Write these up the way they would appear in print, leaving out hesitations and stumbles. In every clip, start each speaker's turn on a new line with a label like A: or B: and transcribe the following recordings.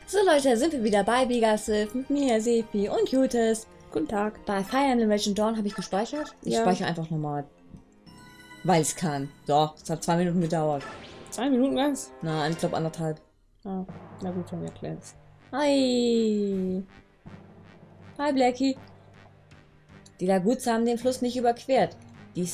A: So Leute, sind wir wieder bei Vegasif mit mir, Sepi und Jutes.
B: Guten Tag.
A: Bei Fire Emblem Legend Dawn habe ich gespeichert. Ich
B: Ja.
A: speichere einfach nochmal, weil es kann. So, es hat 2 Minuten gedauert.
B: 2 Minuten ganz?
A: Na, ich glaube 1,5.
B: Ah, na gut, dann erklär's.
A: Hi. Hi Blackie. Die Laguts haben den Fluss nicht überquert. Dies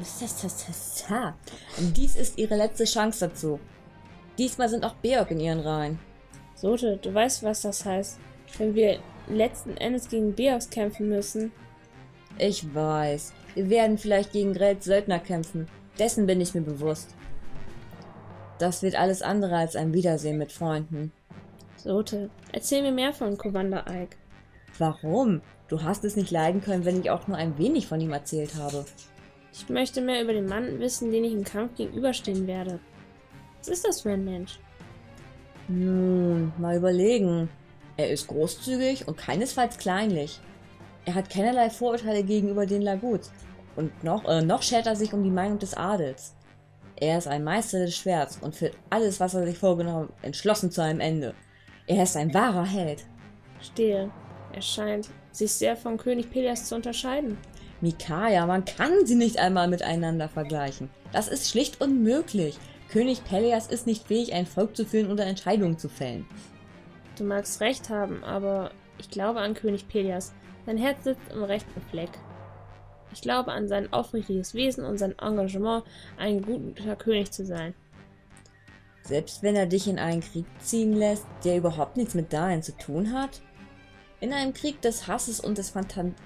A: ist ihre letzte Chance dazu. Diesmal sind auch Beorg in ihren Reihen.
B: Sote, du weißt, was das heißt, wenn wir letzten Endes gegen Beorgs kämpfen müssen.
A: Ich weiß. Wir werden vielleicht gegen Grels Söldner kämpfen. Dessen bin ich mir bewusst. Das wird alles andere als ein Wiedersehen mit Freunden.
B: Sote, erzähl mir mehr von Commander Ike.
A: Warum? Du hast es nicht leiden können, wenn ich auch nur ein wenig von ihm erzählt habe.
B: Ich möchte mehr über den Mann wissen, den ich im Kampf gegenüberstehen werde. Was ist das für ein Mensch?
A: Nun, mal überlegen. Er ist großzügig und keinesfalls kleinlich. Er hat keinerlei Vorurteile gegenüber den Laguts. Und noch schert er sich um die Meinung des Adels. Er ist ein Meister des Schwerts und führt alles, was er sich vorgenommen hat, entschlossen zu einem Ende. Er ist ein wahrer Held.
B: Stehe. Er scheint sich sehr von König Pelias zu unterscheiden.
A: Micaiah, man kann sie nicht einmal miteinander vergleichen. Das ist schlicht unmöglich. König Pelias ist nicht fähig, ein Volk zu führen oder Entscheidungen zu fällen.
B: Du magst recht haben, aber ich glaube an König Pelias. Sein Herz sitzt im rechten Fleck. Ich glaube an sein aufrichtiges Wesen und sein Engagement, ein guter König zu sein.
A: Selbst wenn er dich in einen Krieg ziehen lässt, der überhaupt nichts mit dahin zu tun hat? In einem Krieg des Hasses und des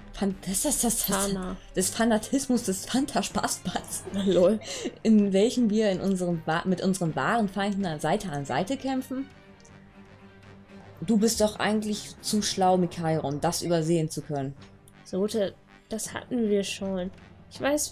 A: des Fanatismus, des Fanta-Spaßpads,
B: Lol.
A: in welchem wir mit unseren wahren Feinden an Seite kämpfen? Du bist doch eigentlich zu schlau, Micaiah, um das übersehen zu können.
B: Sote, das hatten wir schon. Ich weiß,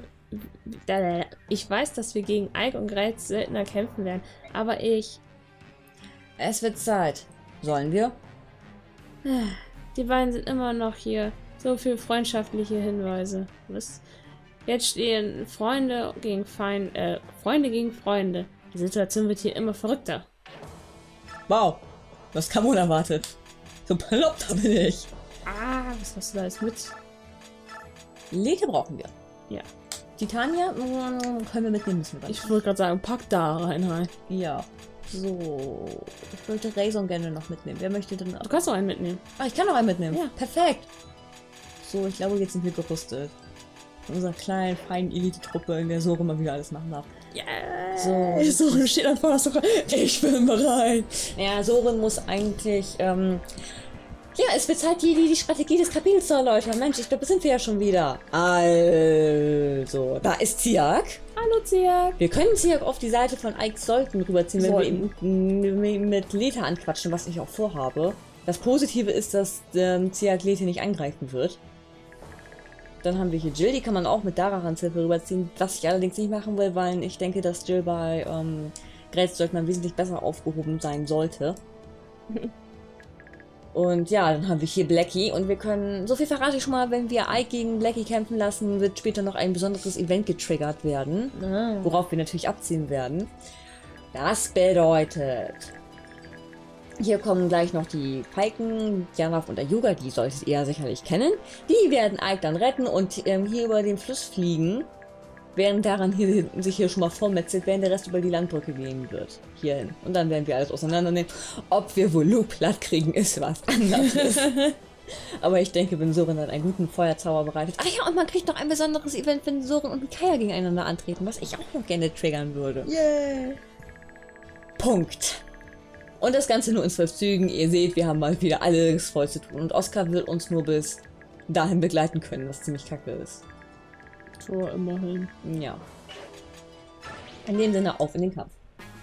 B: dass wir gegen Ike und Grels Söldner kämpfen werden, aber
A: Es wird Zeit. Sollen wir?
B: Die beiden sind immer noch hier. So viele freundschaftliche Hinweise. Was? Jetzt stehen Freunde gegen Feinde. Die Situation wird hier immer verrückter.
A: Wow, das kam unerwartet. So bekloppt bin ich.
B: Ah, was hast du da jetzt mit?
A: Lete brauchen wir.
B: Ja.
A: Titania können wir mitnehmen müssen.
B: Ich wollte gerade sagen, pack da rein.
A: Ja. So. Ich wollte Razor gerne noch mitnehmen. Wer möchte denn auch?
B: Du kannst auch einen mitnehmen.
A: Ah, ich kann noch einen mitnehmen.
B: Ja.
A: Perfekt. So, ich glaube, jetzt sind wir gerüstet. In unserer kleinen, feinen Elite-Truppe, in der Sora mal wieder alles machen darf.
B: Yeah.
A: So,
B: Soren steht an vorderster Front. Ich bin bereit.
A: Ja, Soren muss eigentlich, ja, es wird Zeit, die Strategie des Kapitels zu erläutern. Mensch, ich glaube, da sind wir ja schon wieder. Also, da ist Ziak.
B: Hallo, Ziak.
A: Wir können Ziak auf die Seite von Ike Sollten rüberziehen, wenn wir ihn mit Leta anquatschen, was ich auch vorhabe. Das Positive ist, dass Ziak Leta nicht angreifen wird. Dann haben wir hier Jill, die kann man auch mit Darahans Hilfe rüberziehen, was ich allerdings nicht machen will, weil ich denke, dass Jill bei Grels Söldner wesentlich besser aufgehoben sein sollte. Und ja, dann haben wir hier Blackie und wir können, so viel verrate ich schon mal, wenn wir Ike gegen Blackie kämpfen lassen, wird später noch ein besonderes Event getriggert werden, worauf wir natürlich abziehen werden. Das bedeutet, hier kommen gleich noch die Falken, Janaf und Ayuga, die solltet ihr ja sicherlich kennen. Die werden Ike dann retten und hier über den Fluss fliegen, während daran sich hier schon mal vormetzelt, während der Rest über die Landbrücke gehen wird. Hierhin. Und dann werden wir alles auseinandernehmen. Ob wir wohl Luke platt kriegen, ist was anderes. Aber ich denke, wenn Soren dann einen guten Feuerzauber bereitet. Ach ja, und man kriegt noch ein besonderes Event, wenn Soren und Micaiah gegeneinander antreten, was ich auch noch gerne triggern würde.
B: Yeah.
A: Punkt. Und das Ganze nur in 12 Zügen. Ihr seht, wir haben mal wieder alles voll zu tun. Und Oscar wird uns nur bis dahin begleiten können, was ziemlich kacke ist.
B: So, immerhin.
A: Ja. In dem Sinne, auf in den Kampf.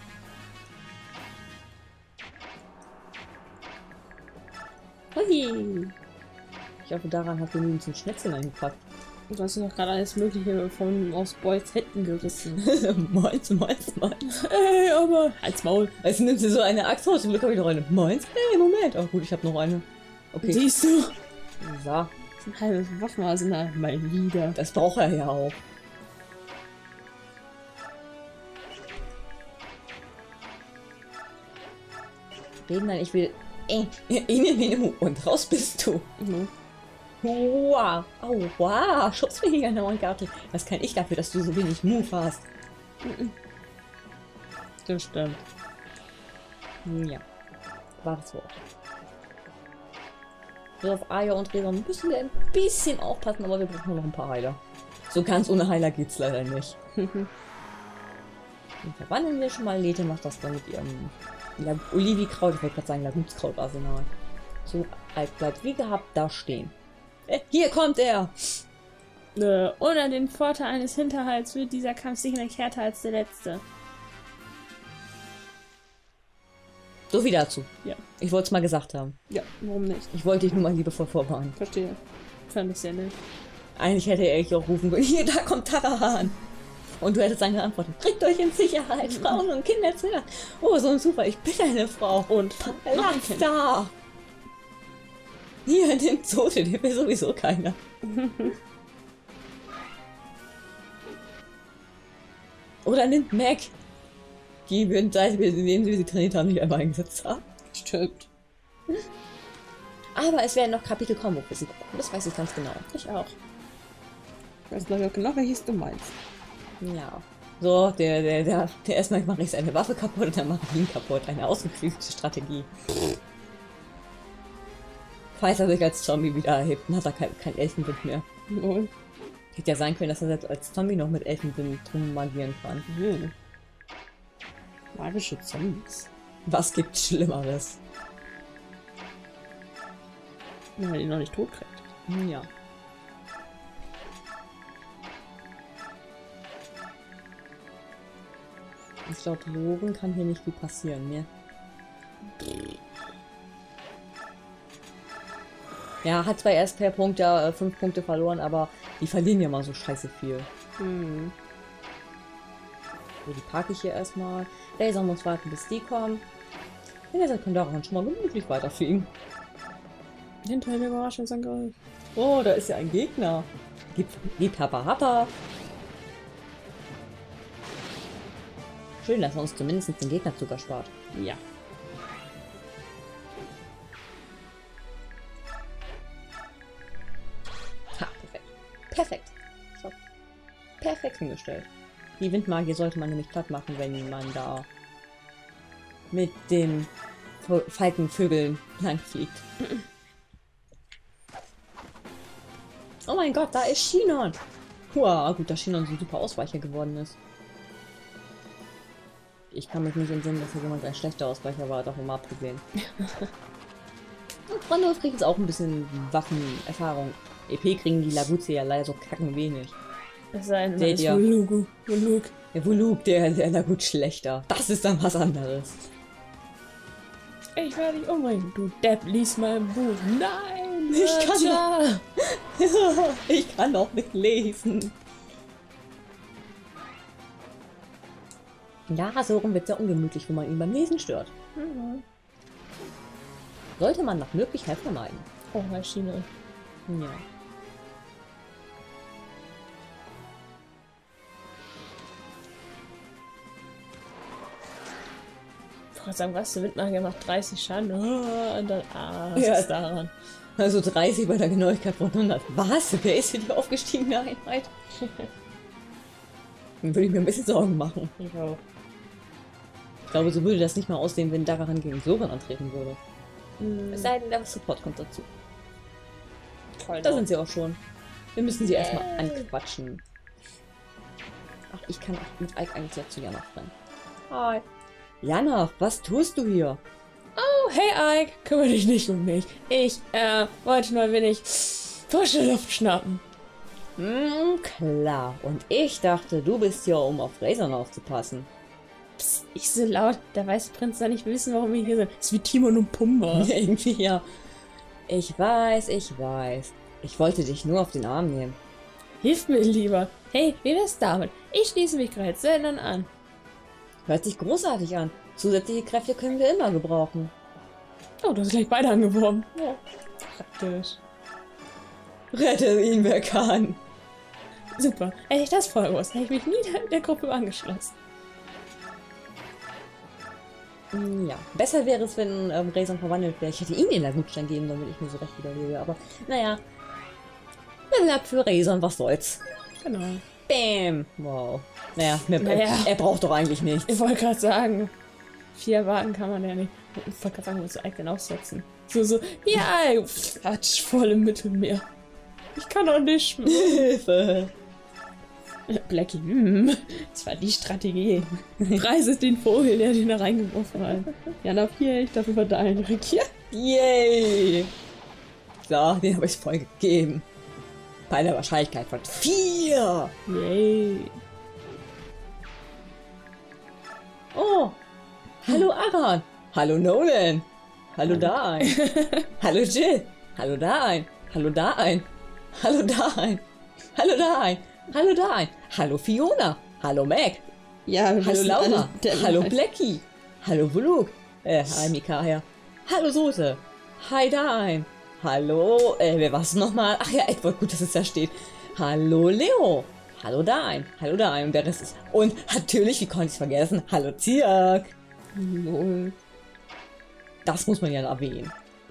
A: Hui. Ich hoffe, daran hat genügend zum Schnetzeln eingepackt.
B: Du hast noch gerade alles Mögliche aus Boys Händen gerissen.
A: Moins.
B: Ey, aber... Als Maul.
A: Jetzt nimmt sie so eine Axt raus. Zum Glück habe ich noch eine. Moins? Hey, Moment. Oh gut, ich habe noch eine. Okay.
B: Siehst du?
A: So.
B: Ein halbes Waffenarsenal. Mal wieder.
A: Das braucht er ja auch. reden, nein, ich will... Und raus bist du. Wow. Aua. Schubst mir hier genau in Garten. Was kann ich dafür, dass du so wenig Move hast?
B: Das stimmt.
A: Ja. Wahres Wort. So, auf Aya und Rera müssen wir ein bisschen aufpassen, aber wir brauchen noch ein paar Heiler. So ganz ohne Heiler geht's leider nicht. Dann verwandeln wir schon mal. Lethe macht das dann mit ihrem Olivi-Kraut, ich wollte gerade sagen Lagutskraut-Arsenal. So, Alk bleibt wie gehabt da stehen. Hier kommt er!
B: Ohne den Vorteil eines Hinterhalts wird dieser Kampf sicherlich härter als der letzte.
A: So viel dazu.
B: Ja.
A: Ich wollte es mal gesagt haben.
B: Ja, warum nicht?
A: Ich wollte dich nur mal liebevoll vorwarnen.
B: Verstehe. Fand ich sehr nett.
A: Eigentlich hätte er auch rufen können, hier, da kommt Tarahan. Und du hättest dann geantwortet, bringt euch in Sicherheit, Frauen und Kinder zuerst. Oh, so ein Zufall, ich bin eine Frau.
B: Und
A: lass da! Hier, den Zote, den will sowieso keiner. Oder nimmt Mac. Die würden, seit wir sie trainiert haben, nicht einmal eingesetzt haben.
B: Stimmt.
A: Aber es werden noch Kapitel kommen, wo wir sie gucken. Das weiß ich ganz genau.
B: Ich auch. Ich weiß glaube ich auch genau, welches du meinst.
A: Ja. So, der erstmal mache ich seine Waffe kaputt und dann mache ich ihn kaputt. Eine ausgeklügelte Strategie. Falls er sich als Zombie wieder erhebt, dann hat er kein Elfenwind mehr.
B: Lol.
A: Hätte ja sein können, dass er selbst als Zombie noch mit Elfenwind magieren kann.
B: Magische Zombies.
A: Was gibt's Schlimmeres?
B: Wenn man ihn noch nicht tot kriegt.
A: Ja. Ich glaube, Logan kann hier nicht viel passieren, ne? Ja, hat zwar erst per Punkt ja 5 Punkte verloren, aber die verlieren ja mal so scheiße viel. So, die parke ich hier erstmal. Laser muss warten, bis die kommen. In der Zeit können daran schon mal gemütlich weiterfliegen.
B: Hinterher der Überraschungsangriff.
A: Oh, da ist ja ein Gegner. Gib Happa Happa. Schön, dass er uns zumindest den Gegnerzug erspart.
B: Ja.
A: Ha, perfekt. Perfekt. So. Perfekt hingestellt. Die Windmagie sollte man nämlich platt machen, wenn man da mit den Falkenvögeln langfliegt. Oh mein Gott, da ist Shinon. Wow, gut, dass Shinon so ein super Ausweicher geworden ist. Ich kann mich nicht entsinnen, dass hier jemand ein schlechter Ausweicher war, doch immer abgesehen. Und Brandolf kriegt jetzt auch ein bisschen Waffenerfahrung. EP kriegen die Laguze ja leider so kacken wenig.
B: Es sei denn,
A: Seht ihr?
B: Volug.
A: Der Volug, der Lagut schlechter. Das ist dann was anderes.
B: Ich werde dich umbringen. Du Depp, lies mein Buch. Nein!
A: Ich kann auch nicht lesen. Ja, so rum wird es ja ungemütlich, wenn man ihn beim Lesen stört. Sollte man nach Möglichkeit vermeiden.
B: Oh, Maschine.
A: Ja.
B: Ich wollte sagen, was? Der Windmagier macht 30 Schaden. Oh, und dann, was
A: Ja.
B: ist daran?
A: Also 30 bei der Genauigkeit von 100. Was? Wer ist hier die aufgestiegene Einheit? Dann würde ich mir ein bisschen Sorgen machen.
B: Ich auch.
A: Ich glaube, so würde das nicht mal aussehen, wenn Darahan gegen Soren antreten würde. Es sei denn, der Support kommt dazu. Da sind sie auch schon. Wir müssen sie erstmal anquatschen. Ach, ich kann auch mit Ike eigentlich jetzt zu Jana rein. Hi. Jana, was tust du hier?
B: Oh, hey Ike, kümmere dich nicht um mich. Ich, wollte nur ein wenig frische Luft schnappen.
A: Klar. Und ich dachte, du bist hier, um auf Razorn aufzupassen.
B: Psst, nicht so laut. Der weiße Prinz soll nicht wissen, warum wir hier sind. Das ist wie Timon und Pumba.
A: Irgendwie ja. Ich weiß, ich weiß. Ich wollte dich nur auf den Arm nehmen.
B: Hilf mir lieber. Hey, wie wär's damit? Ich schließe mich gerade Söldnern an.
A: Hört sich großartig an. Zusätzliche Kräfte können wir immer gebrauchen.
B: Oh, du hast gleich beide angeworben. Ja, praktisch.
A: Rette ihn, wer kann.
B: Super. Hätte ich das vorher gewusst, hätte ich mich nie der Gruppe angeschlossen.
A: Ja, besser wäre es, wenn Rayson verwandelt wäre. Ich hätte ihm den Gutstein geben sollen, wenn ich mir so recht überlege. Aber naja, Level Up für Rayson, was soll's.
B: Genau.
A: Bam! Wow. Naja,
B: Naja.
A: er braucht doch eigentlich nichts.
B: Ich wollte gerade sagen, 4 erwarten kann man ja nicht. Ich wollte gerade sagen, musst du Icon aufsetzen. So, ja, Quatsch, voll im Mittelmeer. Ich kann doch nicht schwimmen.
A: Hilfe!
B: Blackie, das war die Strategie. Preise den Vogel, der den da reingeworfen hat. Ja, nach 4, ich darf über deinen regieren.
A: Yay! So, den habe ich voll gegeben. Bei einer Wahrscheinlichkeit von 4!
B: Yay.
A: Oh! Hallo Aran! Hallo Nolan! Hallo da ein! Hallo Jill! Hallo da ein! Hallo da ein! Hallo da ein! Hallo da ein! Hallo da ein! Hallo Fiona! Hallo Meg!
B: Ja, wir
A: Hallo
B: wissen
A: Laura!
B: alle, der
A: Hallo
B: Inhalt.
A: Blackie! Hallo Buluk! Hi Mikaya! Hallo Soße! Hi da ein! Hallo, wer war's nochmal? Ach ja, Edward, gut, dass es da steht. Hallo Leo! Hallo da ein! Hallo da ein! Und der Rest ist... Und natürlich, wie konnte ich es vergessen? Hallo Zirk!
B: Lol.
A: Das muss man ja erwähnen.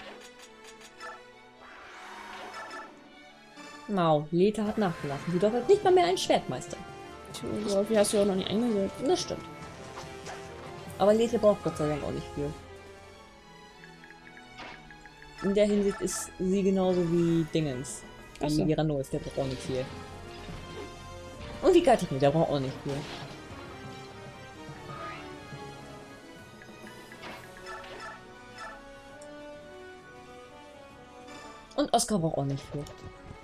A: Mau, Leta hat nachgelassen. Sie doch jetzt nicht mal mehr ein Schwertmeister.
B: Tja, wie hast du auch noch nicht eingesetzt?
A: Das stimmt. Aber Leta braucht Gott sei Dank auch nicht viel. In der Hinsicht ist sie genauso wie Dingens.
B: Ach so.
A: Wie Ranulf, der braucht auch nicht viel. Und wie Gattikel, der braucht auch nicht viel. Und Oscar braucht auch nicht viel.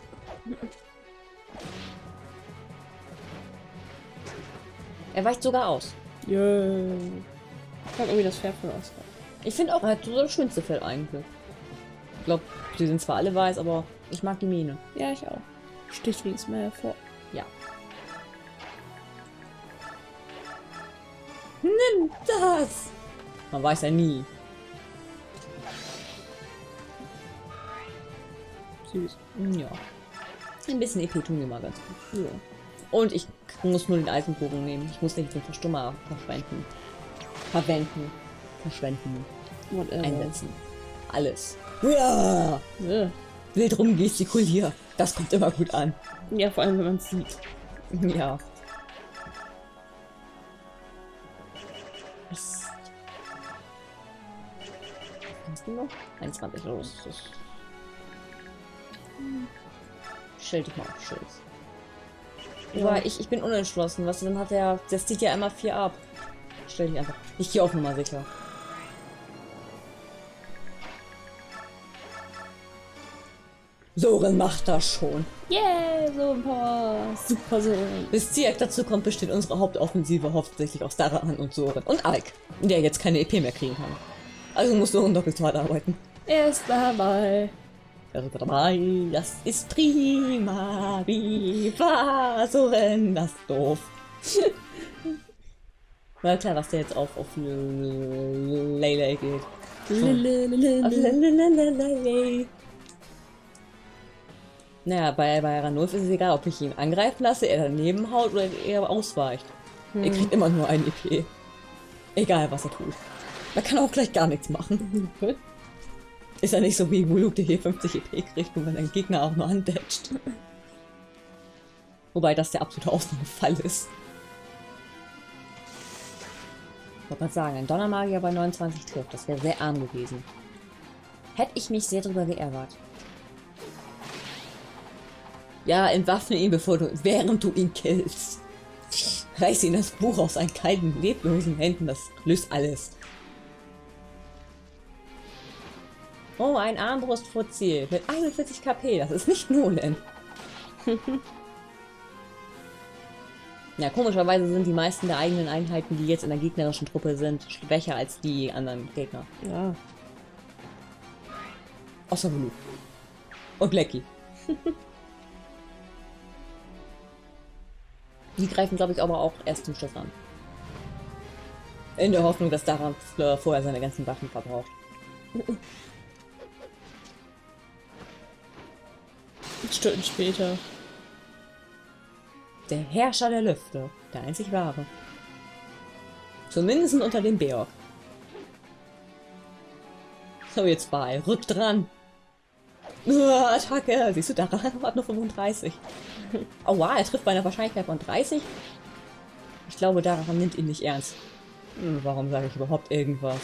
A: Er weicht sogar aus.
B: Jö. Ich mag irgendwie das Pferd von Oscar.
A: Ich finde auch, er hat so das schönste Fell eigentlich. Ich glaube, die sind zwar alle weiß, aber ich mag die Mähne.
B: Ja, ich auch. Sticht wenigstens mal hervor.
A: Ja. Nimm das! Man weiß ja nie.
B: Süß.
A: Ja. Ein bisschen EP tun wir mal ganz gut.
B: Ja.
A: Und ich muss nur den Eisenbogen nehmen. Ich muss nicht den Verstummer verschwenden,
B: Whatever.
A: einsetzen. Alles. Ja!
B: Ja.
A: Wild rumgestikulier. Das kommt immer gut an.
B: Ja, vor allem, wenn man es sieht.
A: Ja. Was? Kannst du noch? 21 los. Stell dich mal auf, Schild.
B: Ja.
A: Aber ich bin unentschlossen. Was dann hat er. Das zieht ja immer 4 ab. Stell dich einfach. Ich gehe auf Nummer sicher. Soren macht das schon.
B: Yeah, so ein paar super so.
A: Bis Ziak dazu kommt, besteht unsere Hauptoffensive hauptsächlich aus Darahan und Soren. Und Ike, der jetzt keine EP mehr kriegen kann. Also muss Soren doppelt hart arbeiten.
B: Er ist dabei.
A: Er ist dabei, das ist prima. Viva Soren, das ist doof. War klar, was der jetzt auf Lele geht. Auf Lele. Naja, bei Ranulf ist es egal, ob ich ihn angreifen lasse, er daneben haut oder er ausweicht. Er kriegt immer nur ein EP. Egal, was er tut. Man kann auch gleich gar nichts machen. Ist ja nicht so wie Wuluk, der hier 50 EP kriegt, und wenn ein Gegner auch nur andatscht. Wobei das der absolute Ausnahmefall ist. Ich wollte mal sagen, ein Donnermagier bei 29 trifft, das wäre sehr arm gewesen. Hätte ich mich sehr drüber geärgert. Ja, entwaffne ihn, während du ihn killst. Reiß ihm das Buch aus seinen kalten, leblosen Händen, das löst alles. Oh, ein Armbrust vor Ziel. Mit 41 KP, das ist nicht Nolan. Ja, komischerweise sind die meisten der eigenen Einheiten, die jetzt in der gegnerischen Truppe sind, schwächer als die anderen Gegner.
B: Ja.
A: Außer Blue. Und Blackie. Die greifen, glaube ich, aber auch erst zum Schluss an. In der Hoffnung, dass daran vorher seine ganzen Waffen verbraucht.
B: Stunden später.
A: Der Herrscher der Lüfte. Der einzig wahre. Zumindest unter dem Beorg. So, jetzt bei. Rück dran. Attacke. Siehst du, daran hat nur 35. Oh wow, er trifft bei einer Wahrscheinlichkeit von 30. Ich glaube, daran nimmt ihn nicht ernst. Warum sage ich überhaupt irgendwas?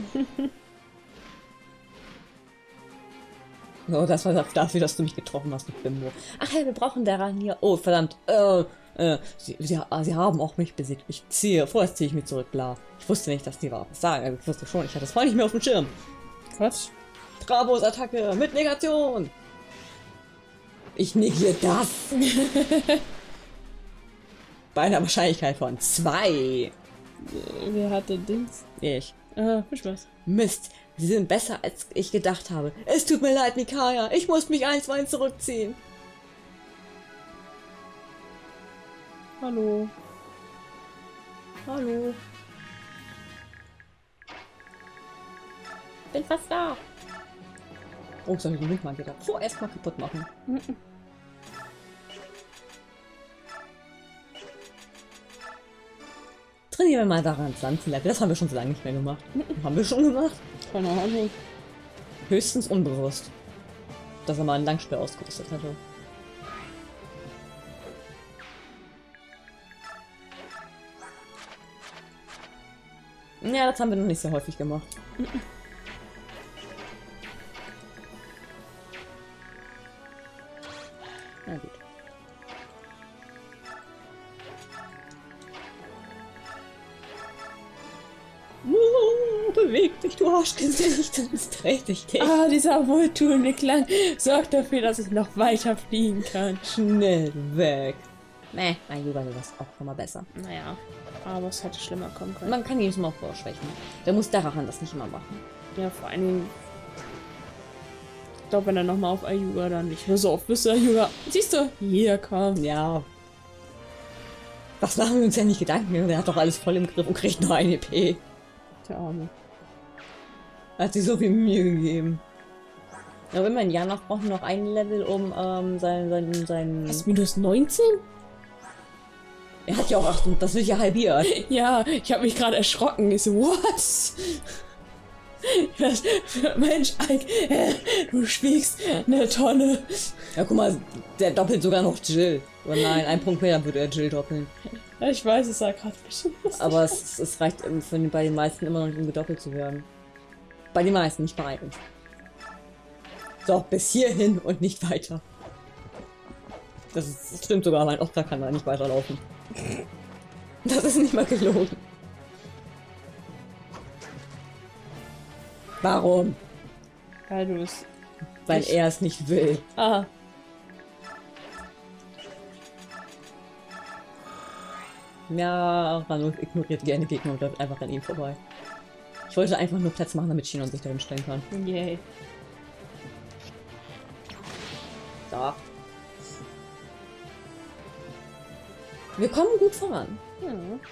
A: Oh, das war dafür, dass du mich getroffen hast mit Bimbo. Ach ja, wir brauchen daran hier. Oh, verdammt. Sie haben auch mich besiegt. Vorerst ziehe ich mich zurück, klar. Ich wusste nicht, dass die was sagen. Ich wusste schon, ich hatte es voll nicht mehr auf dem Schirm.
B: Quatsch.
A: Bravos Attacke mit Negation. Ich negiere das. Bei einer Wahrscheinlichkeit von 2.
B: Wer hatte Dings?
A: Ich.
B: Viel Spaß.
A: Mist. Sie sind besser, als ich gedacht habe. Es tut mir leid, Micaiah. Ich muss mich einstweilen zurückziehen.
B: Hallo. Hallo.
A: Bin fast da. Oh, soll ich den Windmann wieder vorerst mal kaputt machen? Trainieren wir mal daran, Pflanzenlevel. Das haben wir schon so lange nicht mehr gemacht. Haben wir schon gemacht?
B: Keine Ahnung.
A: Höchstens unbewusst. Dass er mal ein Langspiel ausgerüstet hatte. Ja, das haben wir noch nicht so häufig gemacht. Na gut. Beweg dich, du Arschgesicht, sonst trete ich dich.
B: Ah, dieser wohltuende Klang sorgt dafür, dass ich noch weiter fliegen kann.
A: Schnell weg. Nee, mein Yoga ist auch schon mal besser.
B: Naja, aber es hätte schlimmer kommen können.
A: Man kann ihn mal vorschwächen. Der muss daran das nicht immer machen.
B: Ja, vor allen Dingen. Ich glaube, wenn er nochmal auf Ayuga dann nicht mehr so oft bis Ayuga. Siehst du? Hier kommt.
A: Ja. Was machen wir uns ja nicht Gedanken? Der hat doch alles voll im Griff und kriegt nur ein EP.
B: Der Arme.
A: Hat sich so viel Mühe gegeben. Aber immerhin, ja, noch brauchen noch ein Level, um sein.
B: Was, minus 19?
A: Er hat ja auch 8, das wird ja halbiert.
B: Ja, ich habe mich gerade erschrocken. Ich so, what? Das, Mensch, Ike, du spiegst eine Tonne.
A: Ja, guck mal, der doppelt sogar noch Jill. Oder nein, ein Punkt mehr, dann würde er Jill doppeln.
B: Ja, ich weiß, es sah gerade bestimmt lustig.
A: Aber es reicht bei den meisten immer noch nicht, um gedoppelt zu werden. Bei den meisten, nicht bei allen. So, bis hierhin und nicht weiter. Das stimmt sogar, mein Oscar kann da nicht weiterlaufen. Das ist nicht mal gelogen. Warum?
B: Ja, du bist.
A: Weil er es nicht will.
B: Ah.
A: Ja, Rano ignoriert gerne Gegner und läuft einfach an ihm vorbei. Ich wollte einfach nur Platz machen, damit Shinon sich dahin stellen kann.
B: Yay.
A: Da. Wir kommen gut voran.
B: Ja.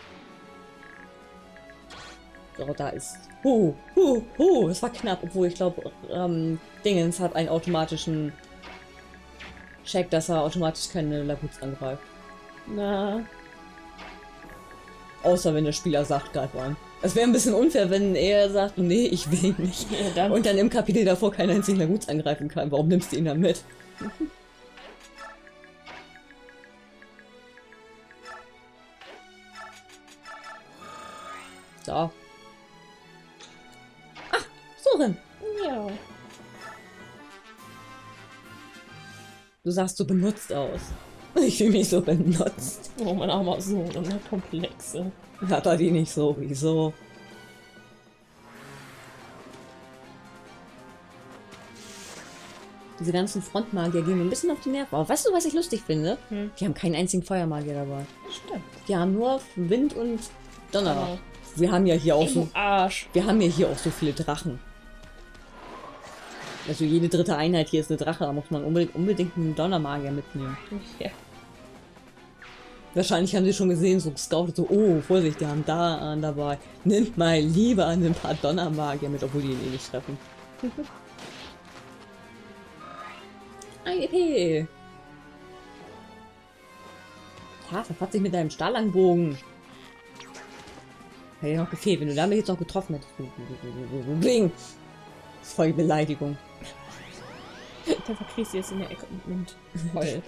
A: So, da ist. Das war knapp, obwohl ich glaube, Dingens hat einen automatischen Check, dass er automatisch keine Laguts angreift.
B: Na.
A: Außer wenn der Spieler sagt, greif an. Es wäre ein bisschen unfair, wenn er sagt, nee, ich will nicht.
B: Ja, dann.
A: Und dann im Kapitel davor keinen einzigen Laguts angreifen kann. Warum nimmst du ihn dann mit? So. Ach, Sorin.
B: Ja.
A: Du sahst so benutzt aus. Ich fühle mich so benutzt.
B: Oh, mein armer Sohn und eine Komplexe.
A: Hat er die nicht so? Wieso? Diese ganzen Frontmagier gehen mir ein bisschen auf die Nerven. Aber weißt du, was ich lustig finde? Die haben keinen einzigen Feuermagier dabei.
B: Stimmt.
A: Die haben nur Wind und Donner.
B: Genau.
A: Wir haben ja hier auch so.
B: Arsch.
A: Wir haben ja hier auch so viele Drachen. Also jede dritte Einheit hier ist eine Drache, da muss man unbedingt einen Donnermagier mitnehmen.
B: Ja.
A: Wahrscheinlich haben sie schon gesehen, so gescoutet, so, oh, Vorsicht, die haben da einen dabei. Nimmt mal lieber ein paar Donnermagier mit, obwohl die ihn eh nicht treffen. Ein EP. Ja, verpatzt sich mit deinem Stahlangbogen. Hätte noch gefehlt, wenn du damit jetzt noch getroffen hättest. Bling. Das ist voll die Beleidigung.
B: Dann verkriechst du jetzt in der Ecke und heult.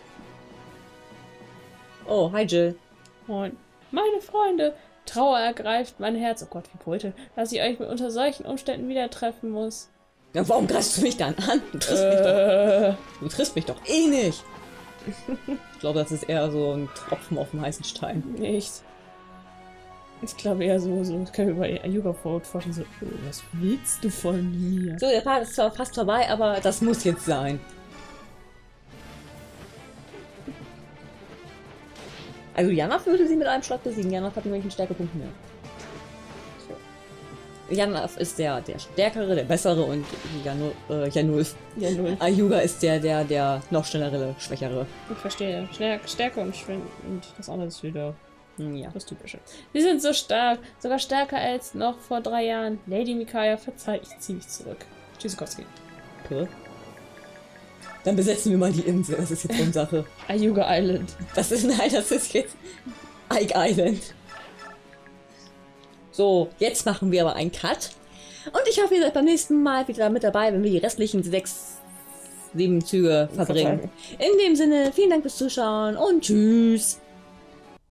A: Oh, hi Jill.
B: Und meine Freunde, Trauer ergreift mein Herz. Oh Gott, wie brüllte, dass ich euch unter solchen Umständen wieder treffen muss.
A: Ja, warum greifst du mich dann an? Du triffst mich doch eh nicht. Ich glaube, das ist eher so ein Tropfen auf dem heißen Stein.
B: Nicht. Ich glaube eher so, ich kann mir bei Ayuga vorstellen, so, was willst du von mir?
A: So, der Part ist zwar fast vorbei, aber das muss jetzt sein. Also Janaf würde sie mit einem Schlag besiegen. Janaf hat nämlich einen Stärkepunkt mehr. So. Janaf ist der Stärkere, der Bessere und Janulf. Ayuga ist der noch schnellere, Schwächere.
B: Ich verstehe. Stärke und das andere ist wieder
A: Ja.
B: das Typische. Sie sind so stark, sogar stärker als noch vor 3 Jahren. Lady Micaiah, verzeih, ich ziehe mich zurück. Tschüssikowski.
A: Okay. Dann besetzen wir mal die Insel, das ist jetzt Sache.
B: Ayuga Island.
A: Das ist jetzt Ike Island. So, jetzt machen wir aber einen Cut. Und ich hoffe, ihr seid beim nächsten Mal wieder mit dabei, wenn wir die restlichen 7 Züge verbringen. In dem Sinne, vielen Dank fürs Zuschauen und tschüss.